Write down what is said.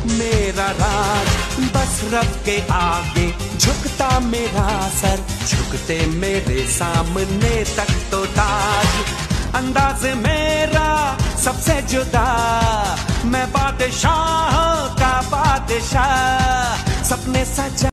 मेरा राज, बस रब के आगे झुकता मेरा सर, झुकते मेरे सामने तक तो ताज। अंदाज मेरा सबसे जुदा, मैं बादशाह का बादशाह, सपने सजा